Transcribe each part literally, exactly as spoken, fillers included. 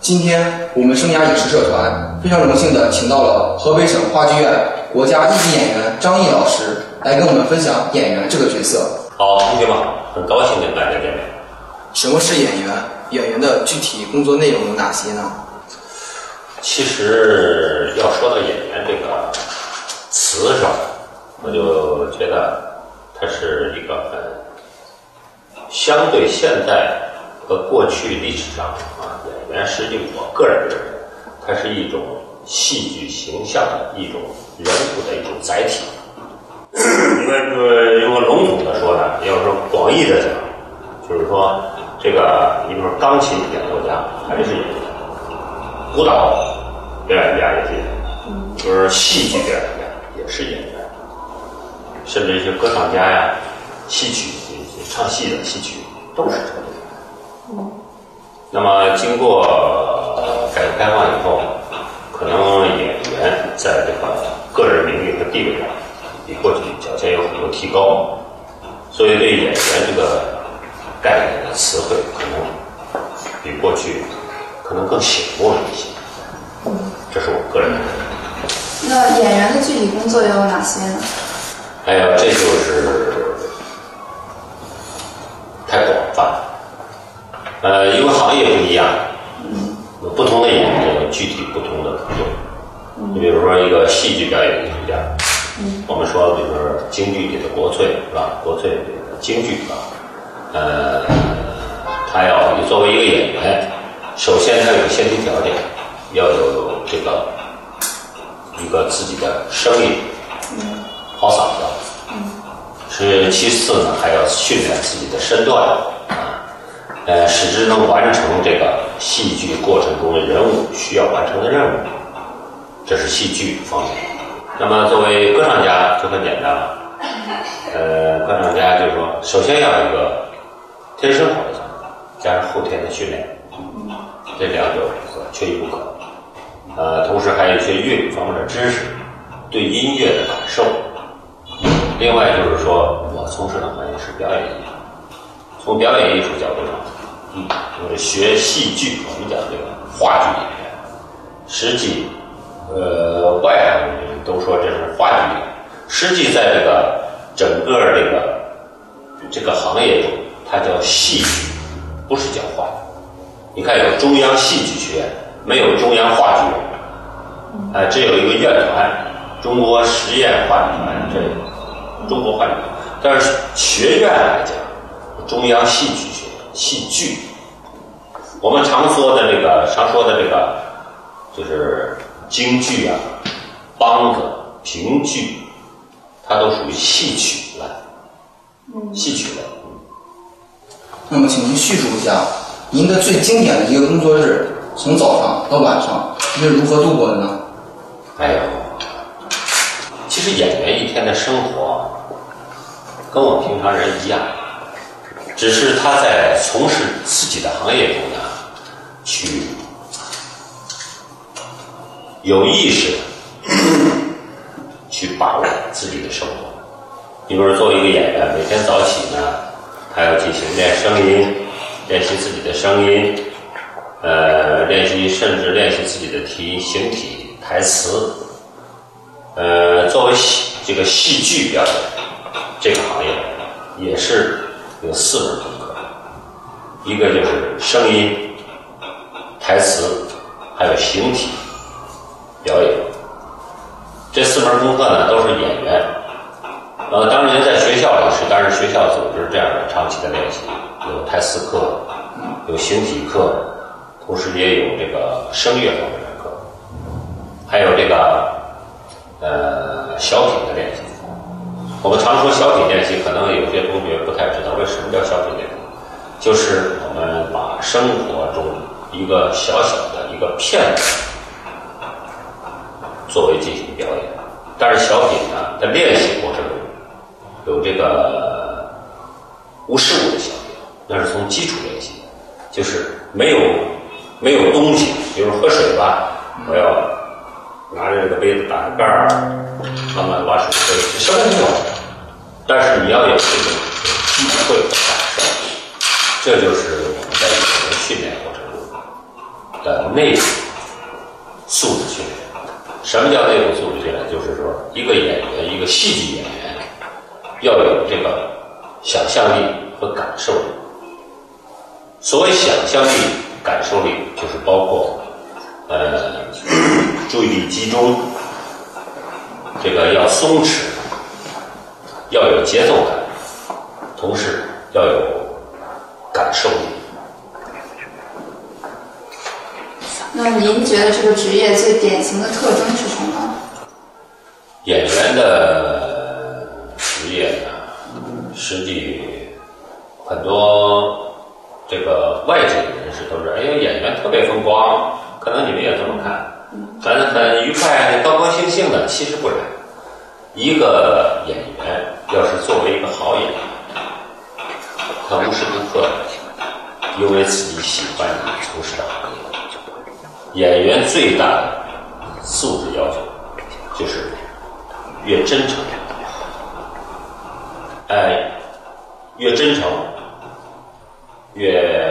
今天我们生涯影视社团非常荣幸的请到了河北省话剧院国家一级演员张毅老师来跟我们分享演员这个角色。 好，同学们，很高兴跟大家见面。 什么是演员？演员的具体工作内容有哪些呢？ 其实要说到演员这个词上，我就觉得它是一个很相对现在和过去历史上啊，演员实际我个人认为，它是一种戏剧形象的一种人物的一种载体。应该说用个笼统的说呢，要说广义的讲，就是说这个，你比如说钢琴演奏家还是演员，舞蹈表演家也是演员，就是戏剧表演家也是演员，甚至一些歌唱家呀、戏曲唱戏的戏曲都是这样。嗯，那么经过改革开放以后，可能演员在这个个人名誉和地位上比过去较先有很多提高，所以对演员这个概念的词汇可能比过去可能更醒目了一些。这是我个人的认为。 那演员的具体工作又有哪些呢？ 哎呀，这就是太广泛。呃，因为行业不一样，嗯，不同的演员有具体不同的工作。你比如说一个戏剧表演艺术家，嗯，我们说就是京剧里的国粹是吧？国粹里的京剧啊，呃，他要你作为一个演员，首先他有先提条件，要有这个一个自己的声音，嗯，好嗓子，嗯，是其次呢，还要训练自己的身段啊，呃，使之能完成这个戏剧过程中的人物需要完成的任务，这是戏剧方面。那么作为歌唱家就很简单了，呃，歌唱家就是说，首先要有一个天生好的嗓子，加上后天的训练，这两者缺一不可。呃，同时还有一些乐理方面的知识，对音乐的感受。另外就是说，我从事的行业是表演艺术，从表演艺术角度上，嗯，就是学戏剧，我们讲这个话剧演员，实际，呃，外行人都说这是话剧演员，实际在这个整个这个这个行业中，它叫戏剧，不是叫话剧。你看有中央戏剧学院，没有中央话剧院，呃，只有一个院团，中国实验话剧团，这中国话剧团。但是学院来讲，中央戏剧学院，戏剧，我们常说的这个，常说的这个，就是京剧啊、梆子、评剧，它都属于戏曲类，嗯，戏曲类。 那么，请您叙述一下您的最经典的一个工作日，从早上到晚上，您是如何度过的呢？ 哎呦，其实演员一天的生活跟我们平常人一样，只是他在从事自己的行业中呢，去有意识的去把握自己的生活。比如说，作为一个演员，每天早起呢，他要进行练声音，练习自己的声音，呃，练习甚至练习自己的体形体台词。呃，作为戏这个戏剧表演这个行业也是有四门功课，一个就是声音、台词，还有形体表演。这四门功课呢，都是演员。呃，当然在学校里是，当然学校组织这样的长期的练习，有台词课，有形体课，同时也有这个声乐方面的课，还有这个呃小品的练习。我们常说小品练习，可能有些同学不太知道为什么叫小品练习，就是我们把生活中一个小小的一个片段作为进行表演。但是小品呢，在练习过程中有这个无实物的小品，那是从基础练习，就是没有没有东西，比如喝水吧，我要拿着这个杯子打个盖儿，慢慢把水喝进去，什么都没有。但是你要有这种机会和感受，这就是我们在演员训练过程中的内部素质训练。什么叫内部素质训练？就是说，一个演员，一个戏剧演员，要有这个想象力和感受力。所谓想象力、感受力，就是包括呃注意力集中，这个要松弛，要有节奏感，同时要有感受力。 那您觉得这个职业最典型的特征是什么？ 演员的职业呢，实际很多这个外界的人士都是，哎呦，演员特别风光，可能你们也这么看，很很愉快、高高兴兴的。其实不然，一个演员要是作为一个好演员，他无时无刻的因为自己喜欢你从事的行业。演员最大的素质要求就是越真诚，哎，越真诚，越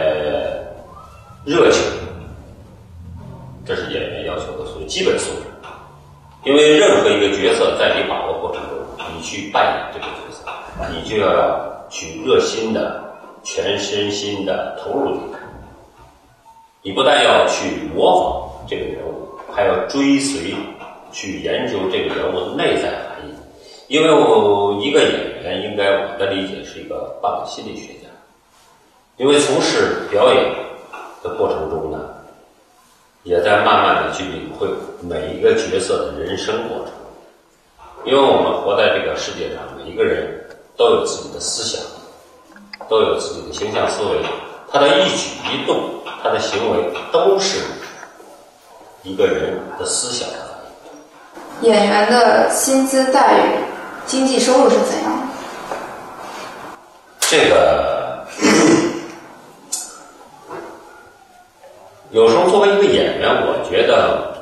热情，这是演员要求的素质，基本素质。因为任何一个角色在你把握过程中，你去扮演这个角色，你就要去热心的、全身心的投入进来。你不但要去模仿这个人物，还要追随去研究这个人物内在含义。因为我一个演员，应该我的理解是一个半个心理学家。因为从事表演的过程中呢，也在慢慢的去领会每一个角色的人生过程。因为我们活在这个世界上，每一个人都有自己的思想，都有自己的形象思维，他的一举一动，他的行为都是一个人的思想的反应。演员的薪资待遇、经济收入是怎样的？ 这个有时候作为一个演员，我觉得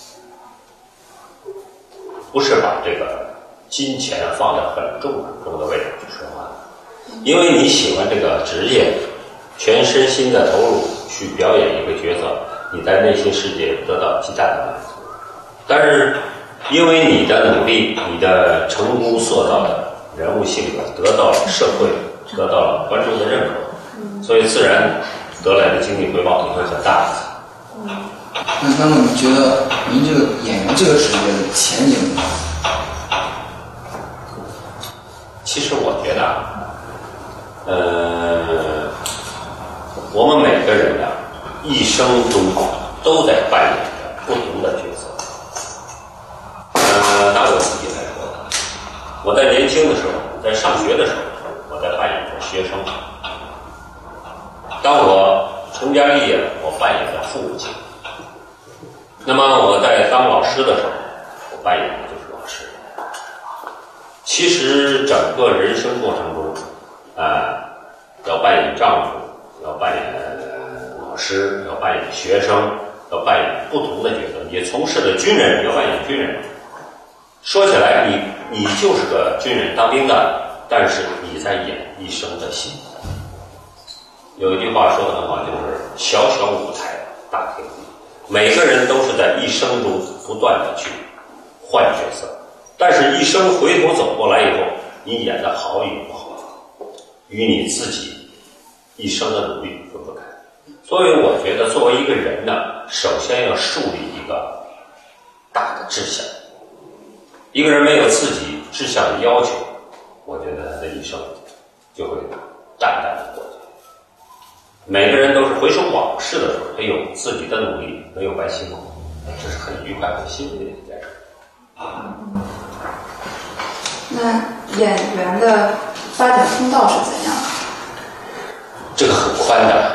不是把这个金钱放在很重很重的位置去说话，因为你喜欢这个职业，全身心的投入去表演一个角色，你在内心世界得到极大的满足。但是因为你的努力，你的成功塑造的人物性格得到了社会，得到了观众的认可，所以自然得来的经济回报也会很大。 那那么你觉得您这个演员这个职业的前景呢？ 其实我觉得啊，呃，我们每个人啊，一生中都在扮演着不同的角色。呃，拿我自己来说，我在年轻的时候，在上学的时候，我在扮演着学生。当我成家立业了，我扮演着父亲。那么我在当老师的时候，我扮演的就是老师。其实整个人生过程中，啊、呃，要扮演丈夫，要扮演老师，要扮演学生，要扮演不同的角色。你从事的军人，要扮演军人。说起来，你你就是个军人，当兵的，但是你在演一生的戏。有一句话说得很好，就是小小舞台，大天地。每个人都是在一生中不断的去换角色，但是一生回头走过来以后，你演的好与不好，与你自己一生的努力分不开。所以我觉得作为一个人呢，首先要树立一个大的志向。一个人没有自己志向的要求，我觉得他的一生就会淡淡的过去。每个人都是回首往事的时候，他有自己的努力，没有白辛苦，这是很愉快、很欣慰的一件事。 那演员的发展通道是怎样？ 这个很宽的。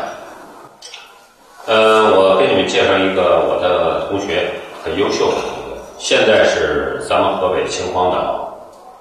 呃，我给你们介绍一个我的同学，很优秀的同学，现在是咱们河北秦皇岛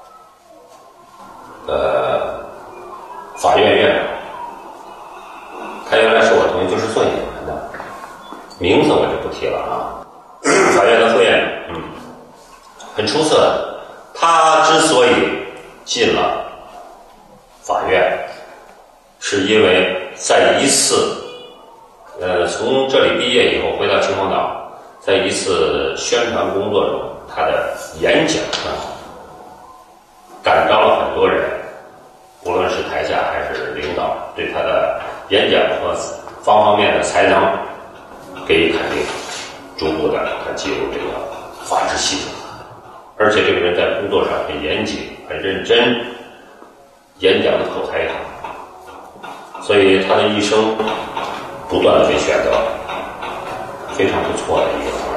呃法院院长。他原来是我同学，就是做演员的，名字我就不提了啊。法院的副院长，嗯，很出色的。他之所以进了法院，是因为在一次呃，从这里毕业以后回到秦皇岛，在一次宣传工作中，他的演讲很好，感召了很多人，无论是台下还是领导，对他的演讲和方方面面的才能给予肯定，逐步的他进入这个法治系统，而且这个人在工作上很严谨、很认真，演讲的口才也好，所以他的一生不断的被选择，非常不错的一个行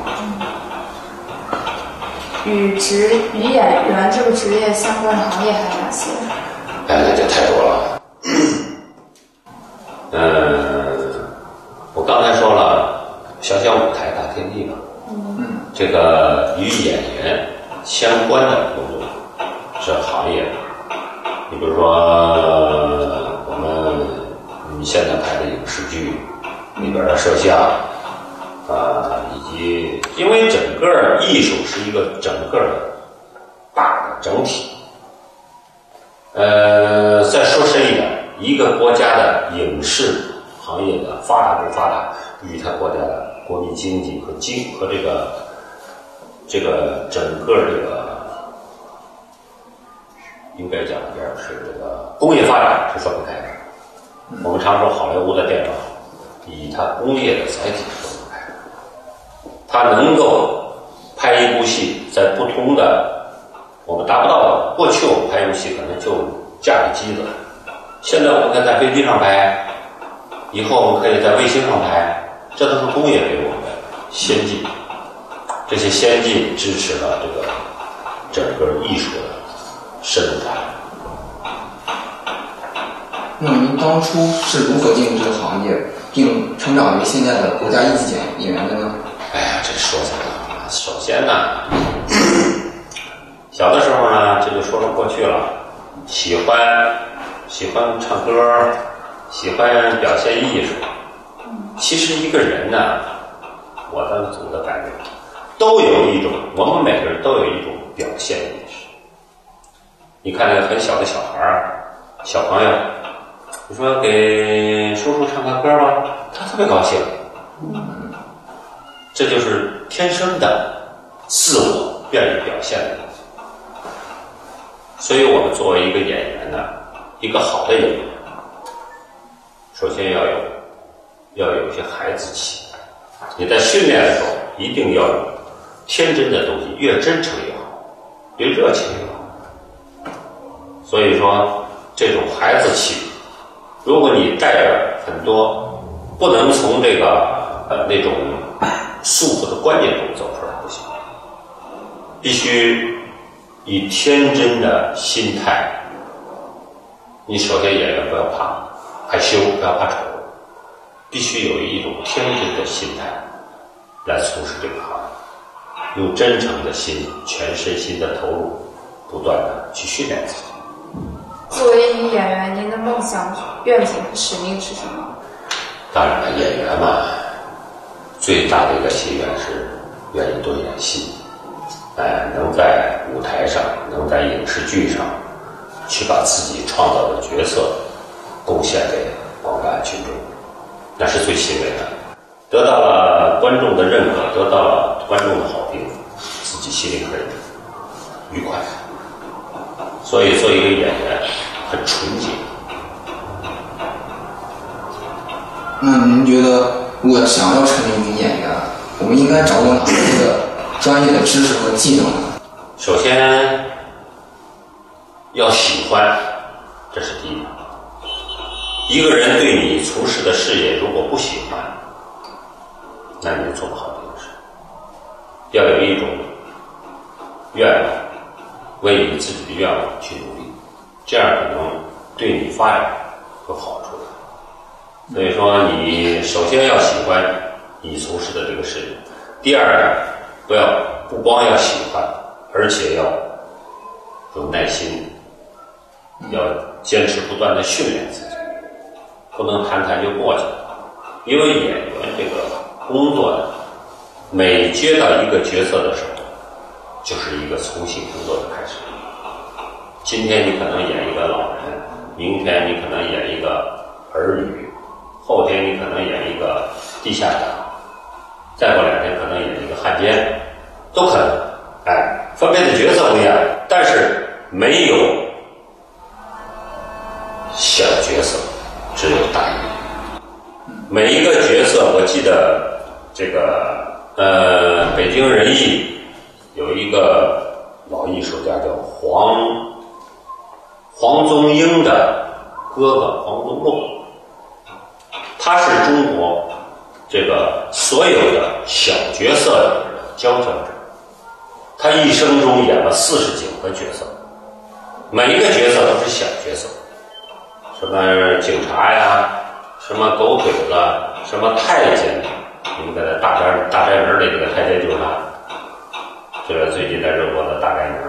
业。与职与演员这个职业相关的行业还有哪些？ 哎，那就太多了。嗯，我刚才说了，小小舞台大天地嘛。嗯。这个与演员相关的工作是行业。你比如说，我们现在拍的影视剧里边的摄像啊、呃，以及因为整个艺术是一个整个的大的整体。呃，再说深一点，一个国家的影视行业的发达不发达，与它国家的国民经济和经和这个这个整个这个应该讲这样是这个工业发展是分不开的。我们常说好莱坞的电影以它工业的载体是分不开的，它能够拍一部戏在不同的我们达不到的，过去我们拍游戏可能就架着机子，现在我们可以在飞机上拍，以后我们可以在卫星上拍，这都是工业给我们的先进。这些先进支持了这个整个艺术的深入发展。 那您当初是如何进入这个行业，并成长为现在的国家一级演演员的呢？ 哎呀，这说起来了，首先呢。小的时候呢，这就说说过去了，喜欢喜欢唱歌，喜欢表现艺术。其实一个人呢，我的总的感觉，都有一种，我们每个人都有一种表现意识。你看那个很小的小孩儿、小朋友，你说给叔叔唱个歌吧，他特别高兴。嗯，这就是天生的自我愿意表现的。所以我们作为一个演员呢，一个好的演员，首先要有要有一些孩子气。你在训练的时候一定要有天真的东西，越真诚越好，越热情越好。所以说这种孩子气，如果你带着很多不能从这个呃那种束缚的观念中走出来不行，必须以天真的心态。你首先演员不要怕害羞，不要怕丑，必须有一种天真的心态来从事这个行业，用真诚的心、全身心的投入，不断的去训练自己。 作为一名演员，您的梦想、愿景和使命是什么？ 当然了，演员嘛，最大的一个心愿是愿意多演戏。哎，能在舞台上，能在影视剧上，去把自己创造的角色贡献给广大群众，那是最欣慰的。得到了观众的认可，得到了观众的好评，自己心里很愉快。所以做一个演员很纯洁。 那您觉得，如果想要成为一名演员，我们应该掌握哪些的专业的知识和技能呢？ 首先要喜欢，这是第一。一个人对你从事的事业如果不喜欢，那你就做不好这个事。要有一种愿望，为你自己的愿望去努力，这样可能对你发展有好处的。所以说，你首先要喜欢你从事的这个事业，第二呢，不要不光要喜欢，而且要有耐心，要坚持不断的训练自己，不能谈谈就过去了。因为演员这个工作呢，每接到一个角色的时候，就是一个重新工作的开始。今天你可能演一个老人，明天你可能演一个儿女， 后天你可能演一个地下党，再过两天可能演一个汉奸，都可能。哎，分配的角色不一样，但是没有小角色，只有大义。每一个角色，我记得这个呃，北京人艺有一个老艺术家叫黄黄宗英的哥哥黄宗洛，他是中国这个所有的小角色的佼佼者。他一生中演了四十九个角色，每一个角色都是小角色，什么警察呀，什么狗腿子，什么太监，你们在那大宅大宅门里这个太监就是他，这个最近在热播的大宅门，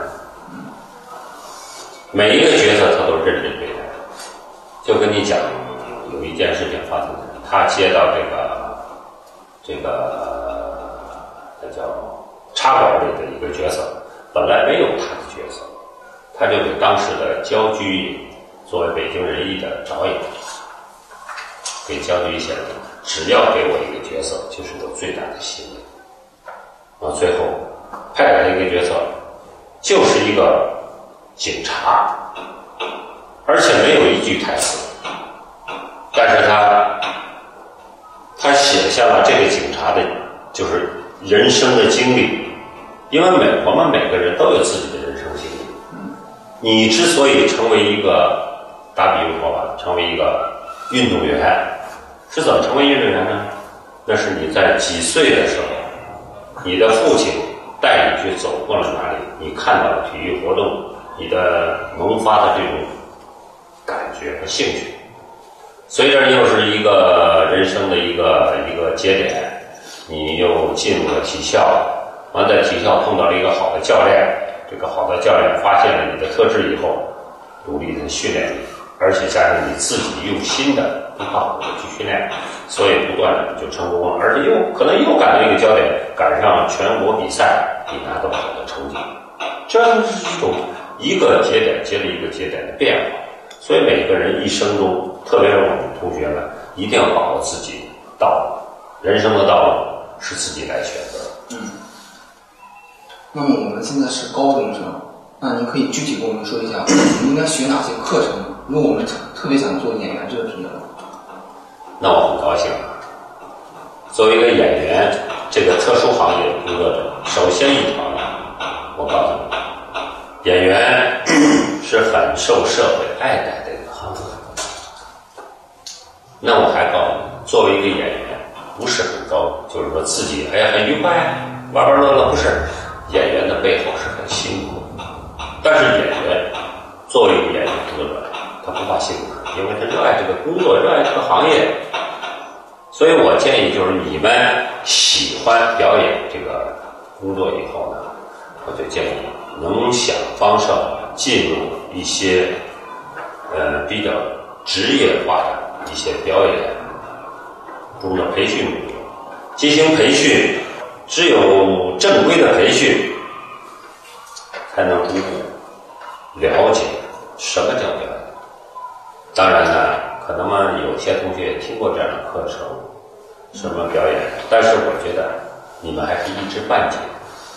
每一个角色他都认真对待。就跟你讲，有一件事情发生，他接到这个这个那叫插管里的一个角色，本来没有他的角色，他就给当时的焦居作为北京人艺的导演，给焦居先生，只要给我一个角色，就是我最大的心意。啊，最后派给他一个角色，就是一个警察，而且没有一句台词，但是他他写下了这个警察的，就是人生的经历。因为每我们每个人都有自己的人生经历。你之所以成为一个，打比如说吧，成为一个运动员，是怎么成为运动员呢？那是你在几岁的时候，你的父亲带你去走过了哪里，你看到了体育活动，你的萌发的这种感觉和兴趣。随着又是一个人生的一个一个节点，你又进入了体校。完，在体校碰到了一个好的教练，这个好的教练发现了你的特质以后，努力的训练你，而且加上你自己用心的不靠谱的去训练，所以不断的就成功了，而且又可能又赶到一个焦点，赶上全国比赛，你拿到好的成绩，这是一种一个节点接着一个节点的变化。所以每个人一生中，特别是我们同学们，一定要把握自己道路，人生的道路是自己来选择。 嗯。那么我们现在是高中生，那您可以具体跟我们说一下，我们应该学哪些课程？如果我们特别想做演员这个职业的话， 那我很高兴。作为一个演员，这个特殊行业的工作者，首先一条呢，我告诉你，演员是很受社会爱戴的一个行业。那我还告诉你，作为一个演员，不是很高，就是说自己哎呀很愉快，玩玩乐乐，不是。演员的背后是很辛苦的，但是演员作为一个演员工作者，他不怕辛苦，因为他热爱这个工作，热爱这个行业。所以我建议就是你们喜欢表演这个工作以后呢，我就建议能想方设法进入一些呃比较职业化的一些表演中的培训工作，进行培训。只有正规的培训，才能逐步了解什么叫表演。当然呢，可能嘛，有些同学也听过这样的课程，什么表演，但是我觉得你们还是一知半解。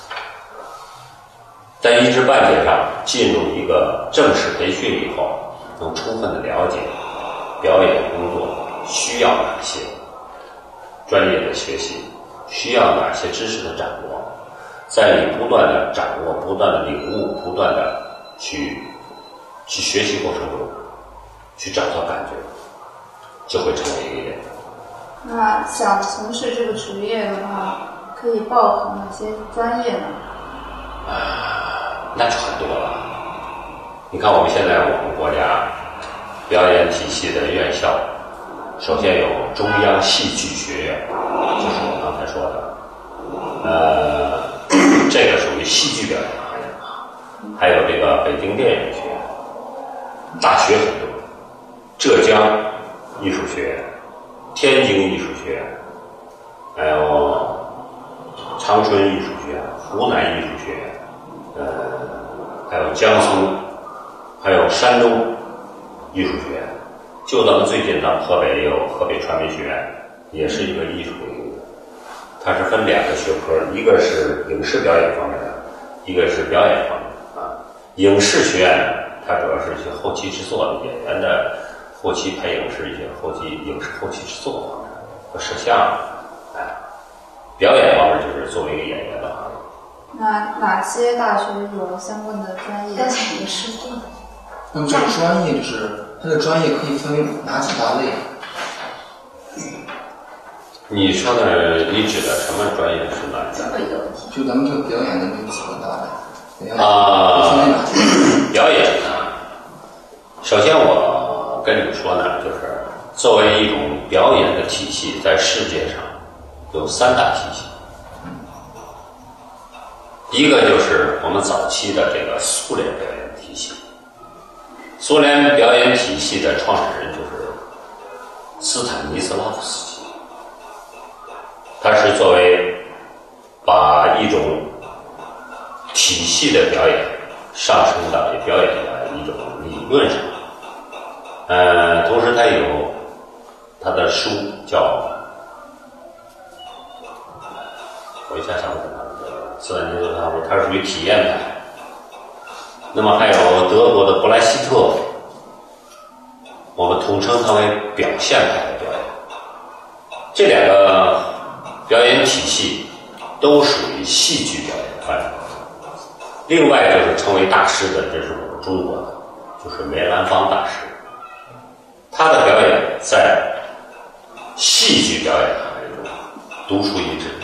在一知半解上进入一个正式培训以后，能充分的了解表演工作需要哪些专业的学习。需要哪些知识的掌握，在你不断的掌握、不断的领悟、不断的去去学习过程中，去找到感觉，就会成为一个演员。 那想从事这个职业的话，可以报考哪些专业呢？ 啊，那就很多了。你看我们现在我们国家表演体系的院校，首先有中央戏剧学院，就是我刚才说的，呃，这个属于戏剧表演行业。还有这个北京电影学院，大学很多，浙江艺术学院、天津艺术学院，还有长春艺术学院、湖南艺术学院，呃，还有江苏，还有山东艺术学院。 就咱们最近咱们河北也有河北传媒学院，也是一个艺术领域的，它是分两个学科，一个是影视表演方面的，一个是表演方面的啊。影视学院它主要是一些后期制作的演员的后期拍影视一些后期影视后期制作方面和摄像，哎，表演方面就是作为一个演员的行业。 那哪些大学有相关的专业？ 要想一个师傅。 那么这个专业就是它的专业可以分为哪几大类？ 你说的，你指的什么专业是哪这家？ 个有问题。 就咱们这个表演的这几个大类，表演啊分为哪些？ 表演呢？首先我跟你们说呢，就是作为一种表演的体系，在世界上有三大体系。一个就是我们早期的这个苏联表演体系。苏联表演体系的创始人就是斯坦尼斯拉夫斯基，他是作为把一种体系的表演上升到表演的一种理论上。呃，同时他有他的书叫，我一下想不起来了，斯坦尼斯拉夫斯基，他是属于体验派。那么还有德国的布莱希特，我们统称它为表现派的表演。这两个表演体系都属于戏剧表演范畴。另外就是成为大师的，这是我们中国的，就是梅兰芳大师。他的表演在戏剧表演行业中独树一帜。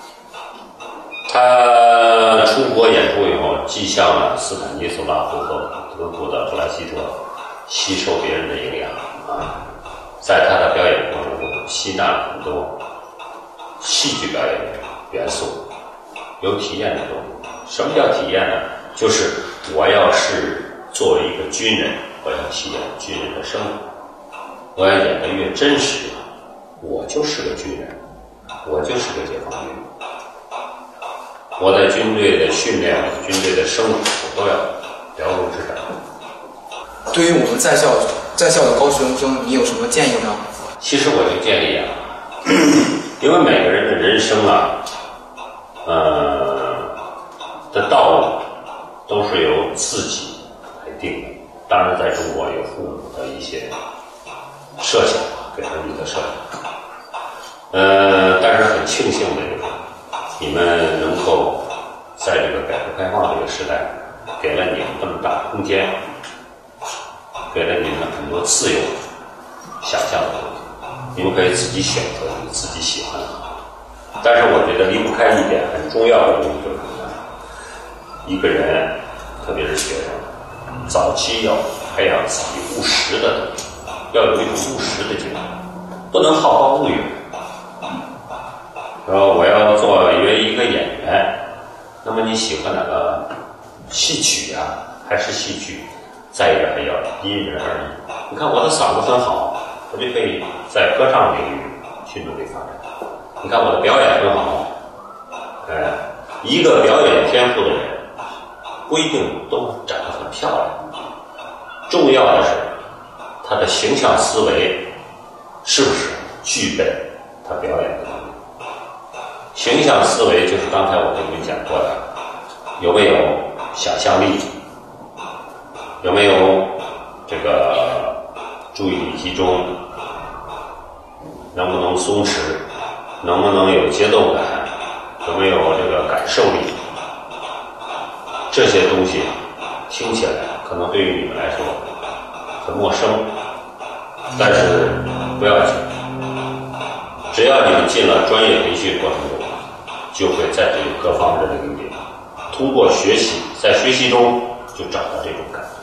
他出国演出以后，既向了斯坦尼斯拉夫和德国的布莱希特吸收别人的营养啊，在他的表演过程中吸纳了很多戏剧表演的元素，有体验的东西。什么叫体验呢？就是我要是作为一个军人，我要体验军人的生活，我要演得越真实，我就是个军人，我就是个解放军。我在军队的训练，我军队的生活，我都要了如指掌。 对于我们在校在校的高中生，你有什么建议呢？ 其实我就建议啊，因为每个人的人生啊，呃的道路都是由自己来定的。当然，在中国有父母的一些设想，给儿女的设想。呃，但是很庆幸的就是，你们能够在这个改革开放这个时代，给了你们这么大的空间，给了你们很多自由想象的东西，你们可以自己选择你自己喜欢的。但是我觉得离不开一点很重要的东西就是什么呢？一个人，特别是学生，早期要培养自己务实的东西，要有一种务实的精神，不能好高骛远。然后我要作为一个演员，那么你喜欢哪个戏曲呀、啊，还是戏剧？再一个还要因人而异。你看我的嗓子很好，我就可以在歌唱领域去努力发展。你看我的表演很好，呃，一个表演天赋的人不一定都长得很漂亮，重要的是他的形象思维是不是具备他表演的能力。形象思维就是刚才我跟你们讲过的，有没有想象力，有没有这个注意力集中，能不能松弛，能不能有节奏感，有没有这个感受力，这些东西听起来可能对于你们来说很陌生，但是不要紧，只要你们进了专业培训过程中，就会在这个各方面的领域通过学习，在学习中就找到这种感觉。